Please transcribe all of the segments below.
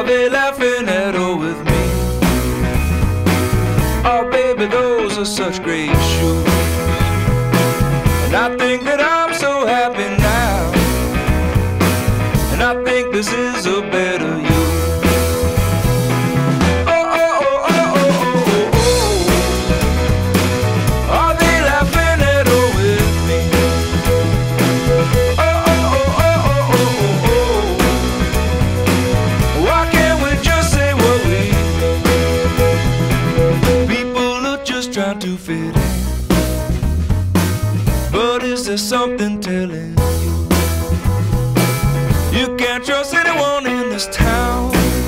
Are they laughing at all with me? Oh baby, those are such great shoes. And I think that I'm so happy now, and I think this is a better you. Trying to fit in, but is there something telling you can't trust anyone in this town?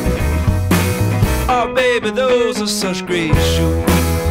Oh baby, those are such great shoes.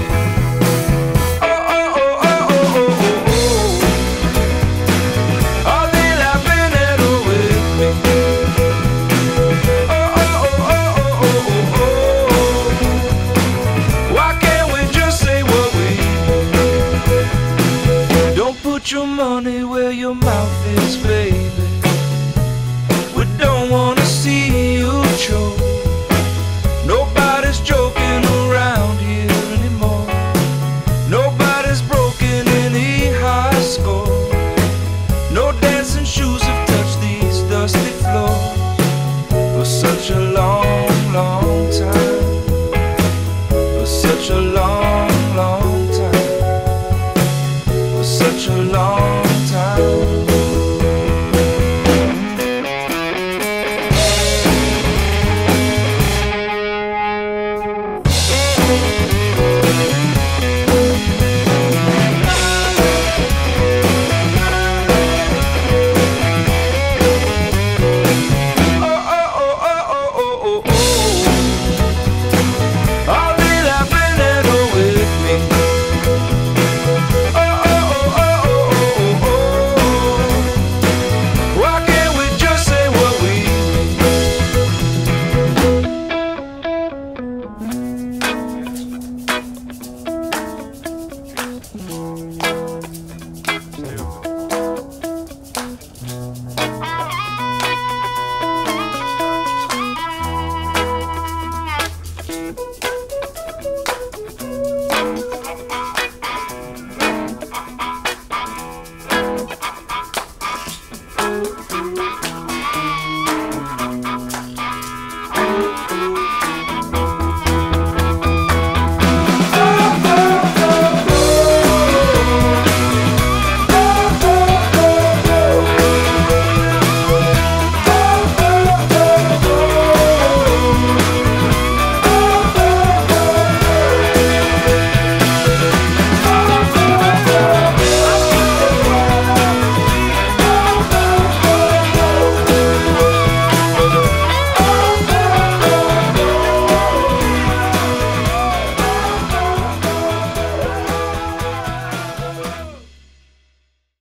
Put your money where your mouth is, baby. We don't wanna see you choke. Nobody's joking around here anymore. Nobody's broken any high score. No dancing shoes have touched these dusty floors for such a long, long time. For such a long, long time. For such a long time.